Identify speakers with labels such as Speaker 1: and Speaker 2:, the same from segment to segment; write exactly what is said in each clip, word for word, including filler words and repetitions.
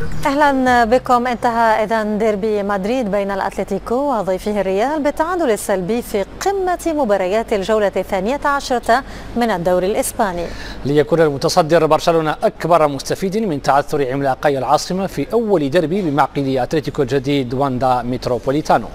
Speaker 1: أهلا بكم. انتهى إذن ديربي مدريد بين الأتلتيكو وضيفه الريال بالتعادل السلبي في قمة مباريات الجولة الثانية عشرة من الدوري الإسباني،
Speaker 2: ليكون المتصدر برشلونة أكبر مستفيد من تعثر عملاقي العاصمة في أول ديربي بمعقل أتلتيكو الجديد واندا متروبوليتانو.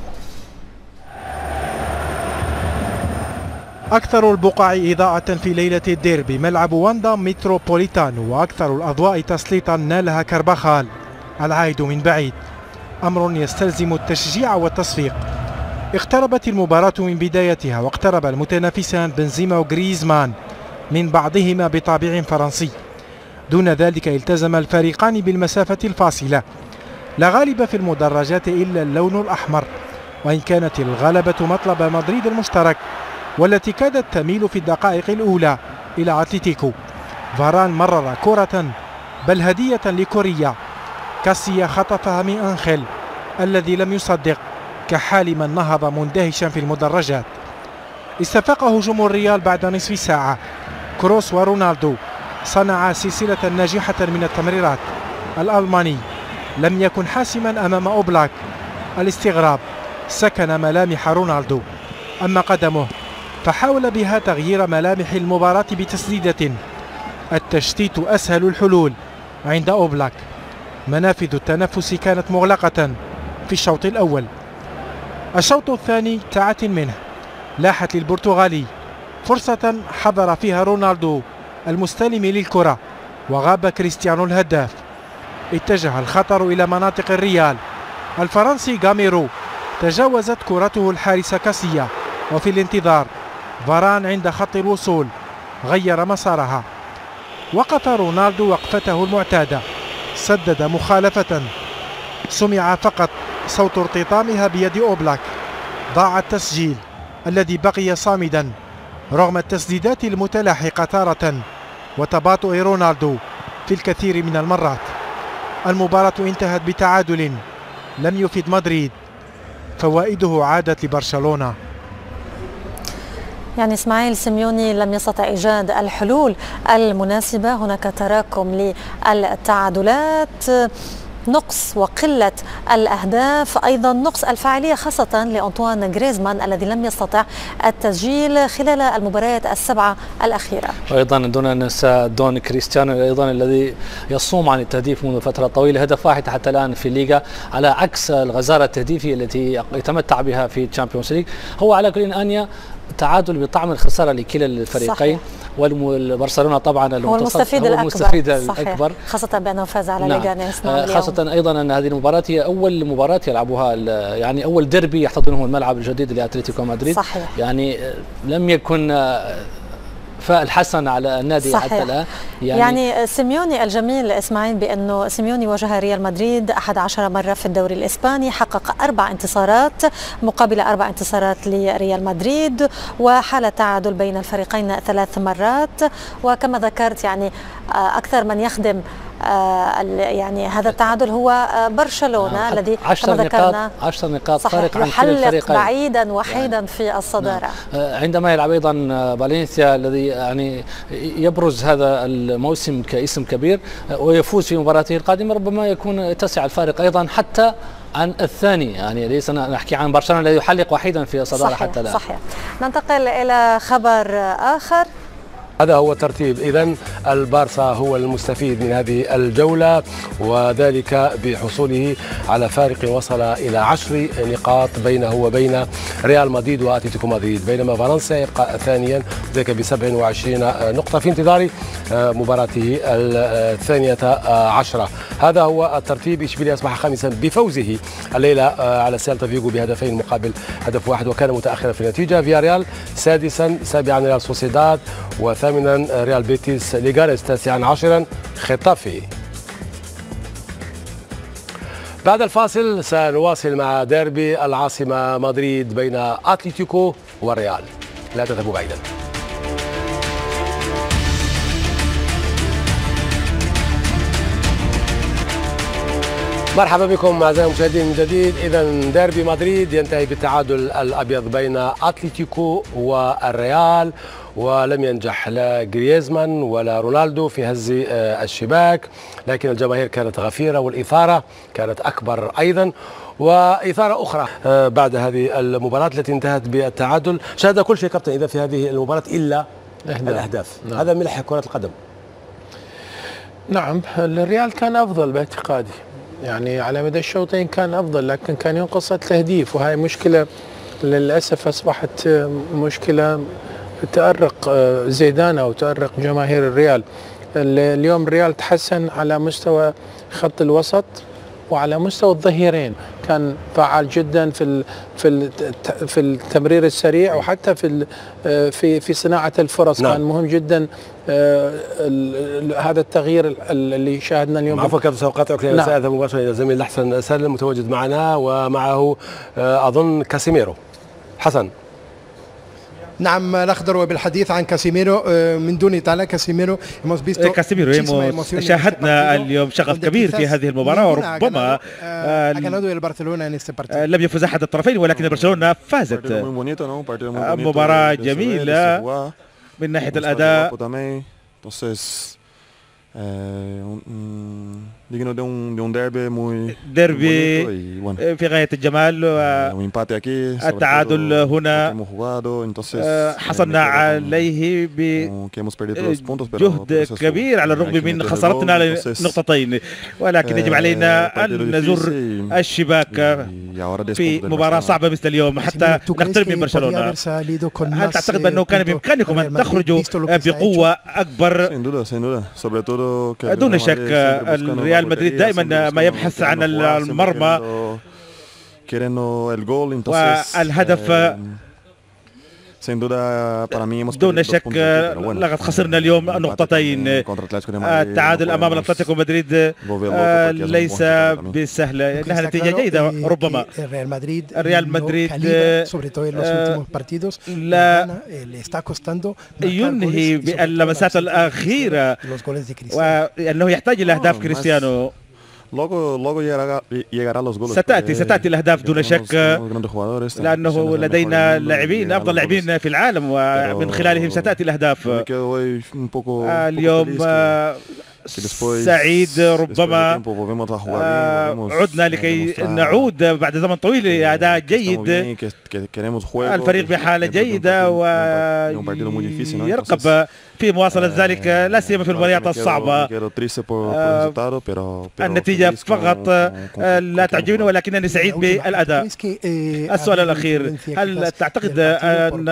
Speaker 3: أكثر البقع إضاءة في ليلة الديربي ملعب واندا متروبوليتانو، وأكثر الأضواء تسليطا نالها كارباخال العائد من بعيد، أمر يستلزم التشجيع والتصفيق. اقتربت المباراة من بدايتها، واقترب المتنافسان بنزيما وغريزمان من بعضهما بطابع فرنسي. دون ذلك التزم الفريقان بالمسافة الفاصلة. لا غالب في المدرجات إلا اللون الأحمر، وإن كانت الغلبة مطلب مدريد المشترك والتي كادت تميل في الدقائق الأولى إلى أتلتيكو. فاران مرر كرة بل هدية لكوريا، كاسيا خطفها من أنخيل الذي لم يصدق كحال من نهض مندهشا في المدرجات. استفاق هجوم الريال بعد نصف ساعة. كروس ورونالدو صنع سلسلة ناجحة من التمريرات. الألماني لم يكن حاسما أمام أوبلاك. الاستغراب سكن ملامح رونالدو، أما قدمه فحاول بها تغيير ملامح المباراة بتسديدة. التشتيت أسهل الحلول عند أوبلاك. منافذ التنفس كانت مغلقة في الشوط الأول. الشوط الثاني تعت منه. لاحت للبرتغالي فرصة حضر فيها رونالدو المستلم للكرة، وغاب كريستيانو الهداف. اتجه الخطر إلى مناطق الريال. الفرنسي غاميرو تجاوزت كرته الحارس كاسيا، وفي الانتظار فاران عند خط الوصول غير مسارها. وقف رونالدو وقفته المعتادة، سدد مخالفة، سمع فقط صوت ارتطامها بيد أوبلاك. ضاع التسجيل الذي بقي صامدا رغم التسديدات المتلاحقة تارة وتباطؤ رونالدو في الكثير من المرات. المباراة انتهت بتعادل لم يفد مدريد، فوائده عادت لبرشلونة.
Speaker 1: يعني إسماعيل سيميوني لم يستطع إيجاد الحلول المناسبة. هناك تراكم للتعادلات، نقص وقلة الأهداف، أيضا نقص الفاعلية خاصة لأنطوان غريزمان الذي لم يستطع التسجيل خلال المباريات السبعة الأخيرة.
Speaker 2: وأيضا دون أن ننسى دون كريستيانو أيضا الذي يصوم عن التهديف منذ فترة طويلة، هدف واحد حتى الآن في الليغا، على عكس الغزارة التهديفية التي يتمتع بها في الشامبيونز ليج. هو على كل أنيا تعادل بطعم الخسارة لكلا الفريقين، والبرشلونة طبعا
Speaker 1: هو المستفيد الأكبر,
Speaker 2: المستفيد الأكبر،
Speaker 1: خاصة بأنه فاز على
Speaker 2: نعم.
Speaker 1: ليغانيس اليوم.
Speaker 2: خاصة أيضا أن هذه المباراة هي أول مباراة يلعبها، يعني أول ديربي يحتضنه الملعب الجديد لأتلتيكو مدريد.
Speaker 1: صحيح.
Speaker 2: يعني لم يكن فالحسن على النادي
Speaker 1: صحيح.
Speaker 2: حتى الآن.
Speaker 1: يعني, يعني سيميوني الجميل إسماعيل بأنه سيميوني واجه ريال مدريد أحد عشر مرة في الدوري الإسباني، حقق أربع انتصارات مقابل أربع انتصارات لريال مدريد، وحال تعادل بين الفريقين ثلاث مرات. وكما ذكرت يعني أكثر من يخدم يعني هذا التعادل هو برشلونة نعم. الذي كما ذكرنا
Speaker 2: عشر نقاط فارق عن كل
Speaker 1: الفريقين، بعيدا وحيدا يعني في الصدارة.
Speaker 2: نعم. عندما يلعب أيضا فالنسيا الذي يعني يبرز هذا الموسم كاسم كبير ويفوز في مباراته القادمة، ربما يكون تسع الفارق أيضا حتى عن الثاني. يعني ليس نحكي عن برشلونة الذي يحلق وحيدا في الصدارة حتى الآن.
Speaker 1: صحيح. ننتقل إلى خبر آخر.
Speaker 4: هذا هو ترتيب. إذن البارسا هو المستفيد من هذه الجولة، وذلك بحصوله على فارق وصل إلى عشر نقاط بينه وبين ريال مدريد وأتلتيكو مدريد، بينما فالنسيا يبقى ثانيا ذلك ب سبع وعشرين نقطة في انتظار مباراته الثانية عشرة. هذا هو الترتيب. إشبيلية أصبح خامسا بفوزه الليلة على سيلتا فيغو بهدفين مقابل هدف واحد، وكان متأخرا في النتيجة. فياريال سادسا، سابعا ريال سوسيداد، وثامنا ريال بيتيس، ليغانيس تاسعا، عاشرا ختافي. بعد الفاصل سنواصل مع ديربي العاصمة مدريد بين أتلتيكو والريال. لا تذهبوا بعيدا. مرحبا بكم اعزائي المشاهدين من جديد. اذا ديربي مدريد ينتهي بالتعادل الابيض بين اتلتيكو والريال، ولم ينجح لا جريزمان ولا رونالدو في هز الشباك، لكن الجماهير كانت غفيرة والإثارة كانت أكبر أيضا، وإثارة أخرى بعد هذه المباراة التي انتهت بالتعادل. شاهد كل شيء كابتن إذا في هذه المباراة إلا الأهداف. نعم. هذا ملح كرة القدم.
Speaker 5: نعم، الريال كان أفضل باعتقادي، يعني على مدى الشوطين كان أفضل، لكن كان ينقص التهديف، وهي مشكلة للأسف أصبحت مشكلة تأرق زيدان أو تأرق جماهير الريال. اليوم الريال تحسن على مستوى خط الوسط وعلى مستوى الظهيرين، كان فعال جدا في في في التمرير السريع، وحتى في في في صناعه الفرص. نعم. كان مهم جدا هذا التغيير اللي شاهدنا اليوم.
Speaker 4: عفوا كابتن سأقاطعك. نعم. سأذهب مباشره الى الزميل الحسن سالم متواجد معنا، ومعه اظن كاسيميرو. حسن.
Speaker 6: نعم، الأخضر. وبالحديث عن كاسيميرو من دون إطالة، كاسيميرو
Speaker 7: كاسيميرو شاهدنا اليوم شغف كبير في هذه المباراة، وربما لم يفوز أحد الطرفين، ولكن برشلونة فازت. مباراة جميلة من ناحية الأداء، ديربي في غاية الجمال. التعادل هنا حصلنا عليه بجهد كبير على الرغم من خسارتنا نقطتين، ولكن يجب علينا أن نزور الشباك في مباراة صعبة مثل اليوم حتى نقترب من برشلونة. هل تعتقد أنه كان بإمكانكم أن تخرجوا بقوة أكبر؟ دون شك الريال مدريد دائما ما يبحث عن المرمى والهدف. دون شك لقد خسرنا اليوم نقطتين. التعادل امام الاتلتيكو مدريد ليس بسهل، انها نتيجه جيده ربما. الريال مدريد لا ينهي باللمسات الاخيره، وانه يحتاج الى اهداف كريستيانو. ستأتي ستأتي الأهداف دون شك، لأنه لدينا لاعبين أفضل لاعبين في العالم، ومن خلالهم ستأتي الأهداف. اليوم سعيد ربما عدنا لكي نعود بعد زمن طويل لأداء جيد. الفريق بحالة جيدة ويرقب في مواصلة ذلك، لا سيما في المباريات الصعبة. النتيجة فقط لا تعجبني، ولكنني سعيد بالأداء. السؤال الأخير، هل تعتقد أن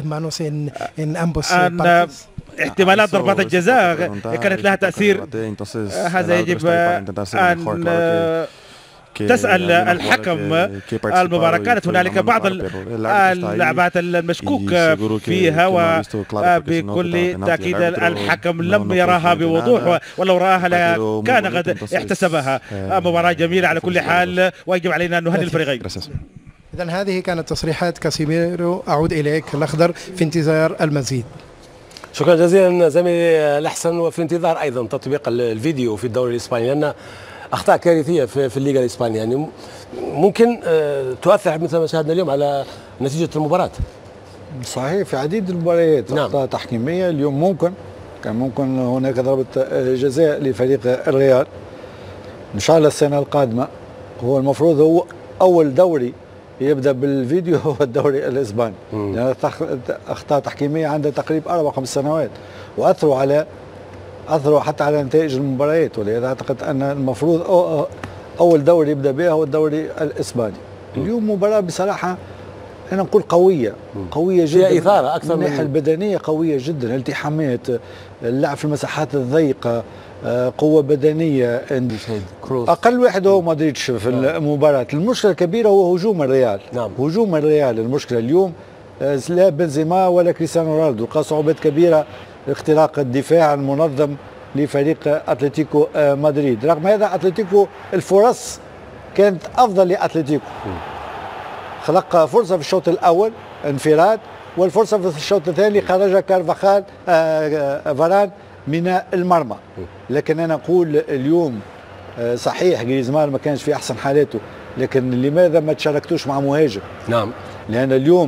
Speaker 7: أن احتمالات ضربات الجزاء كانت لها تأثير؟ هذا يجب أن تسأل الحكم. المباراة كانت هنالك بعض اللعبات المشكوك فيها، وبكل تأكيد الحكم لم يراها بوضوح، ولو رآها كان قد احتسبها. مباراة جميلة على كل حال، ويجب علينا أن نهنئ الفريقين.
Speaker 6: إذن هذه كانت تصريحات كاسيميرو. أعود إليك الأخضر في انتظار المزيد.
Speaker 4: شكرا جزيلا زميلي الأحسن، وفي انتظار أيضا تطبيق الفيديو في الدوري الإسباني، لأن أخطاء كارثية في, في الليغا الإسبانية يعني ممكن تؤثر مثل ما شاهدنا اليوم على نتيجة المباراة.
Speaker 8: صحيح، في عديد المباريات
Speaker 4: نعم.
Speaker 8: أخطاء تحكيمية. اليوم ممكن كان ممكن هناك ضربة جزاء لفريق الريال. إن شاء الله السنة القادمة، هو المفروض هو أول دوري يبدأ بالفيديو هو الدوري الإسباني، لأن يعني أخطاء تحكيمية عندها تقريبا أربع خمس سنوات، وأثروا على أثروا حتى على نتائج المباريات. ولهذا أعتقد أن المفروض أول دوري يبدأ بها هو الدوري الإسباني. اليوم مباراة بصراحة أنا نقول قوية قوية جدا،
Speaker 4: فيها إثارة أكثر
Speaker 8: من الناحية البدنية، قوية جدا، التحامات، اللعب في المساحات الضيقة، قوة بدنية. أقل واحد هو مودريتش في المباراة. المشكلة الكبيرة هو هجوم الريال.
Speaker 4: نعم.
Speaker 8: هجوم الريال المشكلة اليوم، لا بنزيما ولا كريستيانو رونالدو، لقى صعوبات كبيرة اختراق الدفاع المنظم لفريق أتلتيكو مدريد. رغم هذا أتلتيكو الفرص كانت أفضل لأتلتيكو، خلق فرصة في الشوط الأول انفراد، والفرصة في الشوط الثاني خرج كارفاخال فاران من المرمى. لكن أنا أقول اليوم صحيح جريزمان ما كانش في أحسن حالاته، لكن لماذا ما تشاركتوش مع مهاجم؟
Speaker 4: نعم.
Speaker 8: لأن اليوم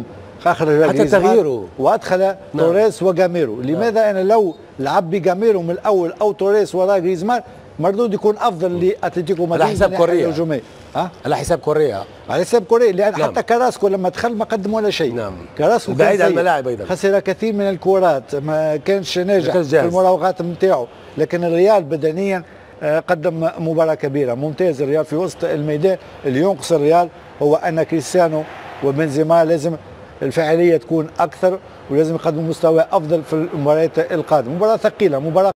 Speaker 8: اخرج
Speaker 4: حتى تغييره
Speaker 8: وادخل نعم. توريس وجاميرو. لماذا نعم. انا لو لعب بجاميرو من الاول او توريس وراء جريزمان مردود يكون افضل لاتلتيكو مدريد
Speaker 4: على حساب كوريا
Speaker 8: الهجوميه. ها
Speaker 4: على حساب كوريا
Speaker 8: على حساب كوريا لان
Speaker 4: نعم.
Speaker 8: حتى كراسكو لما دخل ما قدم ولا شيء.
Speaker 4: نعم.
Speaker 8: كراسكو
Speaker 4: بعيد عن الملاعب ايضا
Speaker 8: خسر كثير من الكرات ما كانش ناجح في المراوغات نتاعو، لكن الريال بدنيا قدم مباراه كبيره ممتاز. الريال في وسط الميدان اللي ينقص الريال هو ان كريستيانو وبنزيما لازم الفاعليه تكون اكثر ولازم يقدموا مستوى افضل في المباريات القادمه. مباراه ثقيله، مباراه